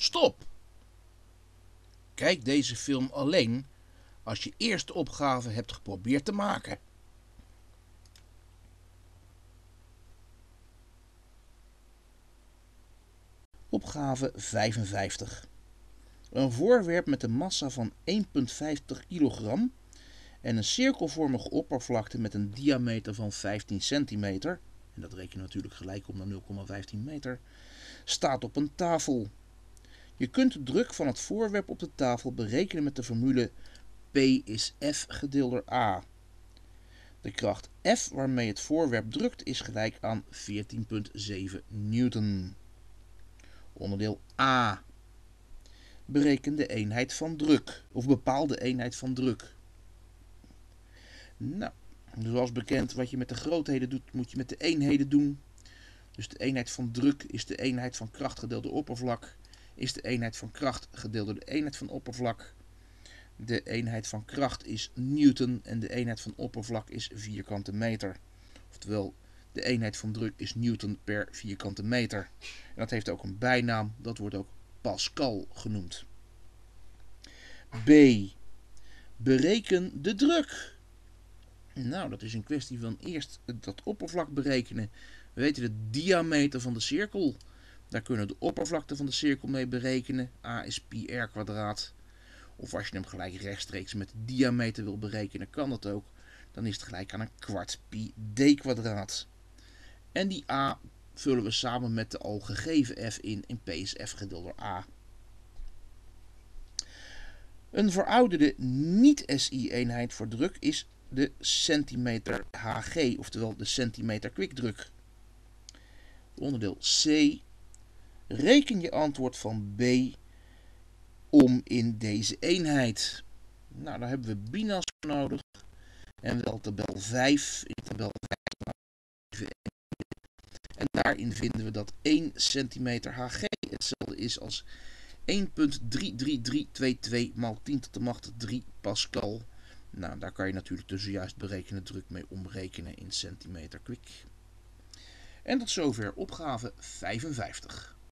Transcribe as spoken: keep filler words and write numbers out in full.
Stop! Kijk deze film alleen als je eerst de opgave hebt geprobeerd te maken. Opgave vijfenvijftig. Een voorwerp met een massa van één komma vijftig kilogram en een cirkelvormige oppervlakte met een diameter van vijftien centimeter, en dat reken je natuurlijk gelijk om naar nul komma vijftien meter, staat op een tafel. Je kunt de druk van het voorwerp op de tafel berekenen met de formule P is F gedeeld door A. De kracht F waarmee het voorwerp drukt is gelijk aan veertien komma zeven newton. Onderdeel A. Bereken de eenheid van druk, of bepaal de eenheid van druk. Nou, zoals bekend, wat je met de grootheden doet, moet je met de eenheden doen. Dus de eenheid van druk is de eenheid van kracht gedeeld door oppervlak, is de eenheid van kracht gedeeld door de eenheid van oppervlak. De eenheid van kracht is newton en de eenheid van oppervlak is vierkante meter. Oftewel, de eenheid van druk is newton per vierkante meter. En dat heeft ook een bijnaam, dat wordt ook Pascal genoemd. B. Bereken de druk. Nou, dat is een kwestie van eerst dat oppervlak berekenen. We weten de diameter van de cirkel. Daar kunnen we de oppervlakte van de cirkel mee berekenen. A is pi r kwadraat. Of als je hem gelijk rechtstreeks met de diameter wil berekenen, kan dat ook. Dan is het gelijk aan een kwart pi d kwadraat. En die a vullen we samen met de al gegeven f in en p is f gedeeld door a. Een verouderde niet-S I-eenheid voor druk is de centimeter Hg, oftewel de centimeter kwikdruk. Onderdeel C. Reken je antwoord van B om in deze eenheid. Nou, daar hebben we BINAS voor nodig. En wel tabel vijf. In tabel vijf. En daarin vinden we dat één centimeter Hg hetzelfde is als één komma drie drie drie twee twee maal tien tot de macht drie Pascal. Nou, daar kan je natuurlijk de zojuist berekende druk mee omrekenen in centimeter kwik. En tot zover opgave vijfenvijftig.